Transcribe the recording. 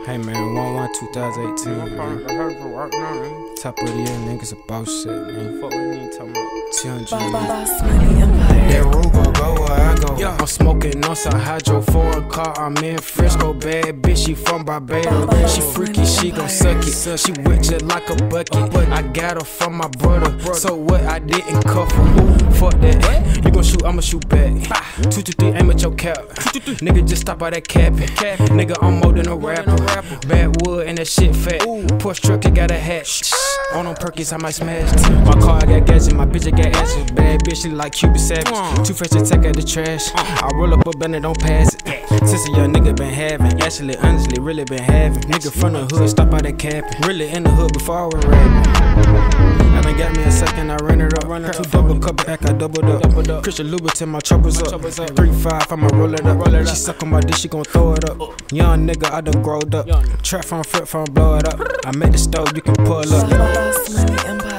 Hey man, 1/1/2018. Top of the year, niggas a boss shit, man. Fuck with me, talking about TMG. BossMoneyEmpire. That Ruger go where I go. I'm smoking on some hydro foreign car. I'm in Frisco, bad bitch. She from Barbados. She freaky, she gon' suck it. She wet just like a bucket. I got her from my brother. So what? I didn't cuff her. Fuck that. You gon' shoot, I'ma shoot back. 2 to 3, aim at your cap. Nigga just stop by that capping. Nigga, I'm more than a rapper. Bad wood and that shit fat. Porsche truck, it got a hat. On them Perkins, I might smash. My car, I got gadget, my bitch, I got ashes. Bad bitch, she like Cuban Savage. Too fresh to take out the trash. I roll up a bend, don't pass it. Since a young nigga been having, actually, honestly, really been having. Nigga from the hood, stop by that capping. Really in the hood before I was rapping. I done got me a second, I ran it up. 2 double cup back, I doubled up. Christian Louboutin, my troubles up. 3-5, I'ma roll it up. She suck on my dick, she gon' throw it up. Young nigga, I done growed up. Trap from flip phone, blow it up. I made the stove, you can pull up. BossMoneyEmpire.